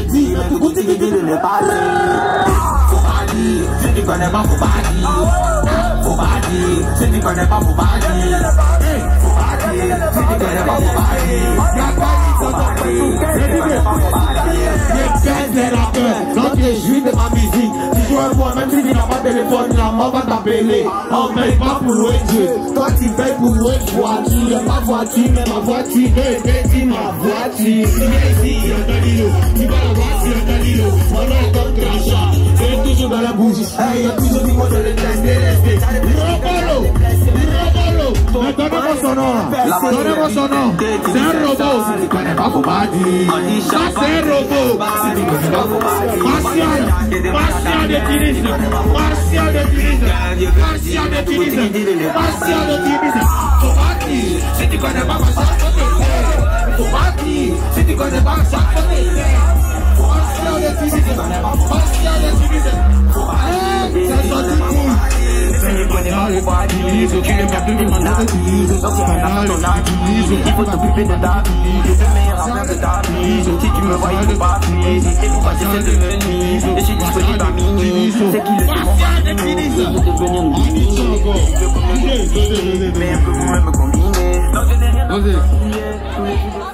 dit, mais tout le monde dit de ne pas dire. Faut pas dire, si tu connais pas, faut pas dire. Faut pas dire, si tu connais pas, faut pas dire. Faut pas dire, si tu connais pas, faut pas dire. Faut pas dire, si tu connais pas, faut pas dire. Les rappeurs, quand tu es juif de ma musique, tu joues un moi, même si tu n'as pas de téléphone, la main va t'appeler. On paye pas pour louer Dieu, toi tu payes pour louer voiture. Pas voiture, mais ma voiture, dis ma voiture. Tu viens ici, un Danilo, tu vas la voir sur un Danilo. Mon nom est comme crachat, c'est toujours dans la bouche. Il y a toujours du monde dans les places, Robolo, donnez-moi son nom, donnez-moi son nom. C'est un robot, si tu connais pas, faut pas dire. Ça c'est un robot. Martial de Tunis, Martial de Tunis, Martial de Tunis, Martial de Tunis. Faut pas dire, si tu connais pas, ça faut pas dire, si tu connais pas, ça Martial de Tunis, Martial de Tunis. C'est sorti cool. Il faut t'occuper de ta vie, de tes meilleurs affaires de ta vie. Si tu me vois, il faut pas appuyer. C'est pourquoi j'essaie de venir. Et je suis disponible à minuit. C'est qui le démon va devenir une vie. Mais un peu vous-même me combiner. Non, je n'ai rien à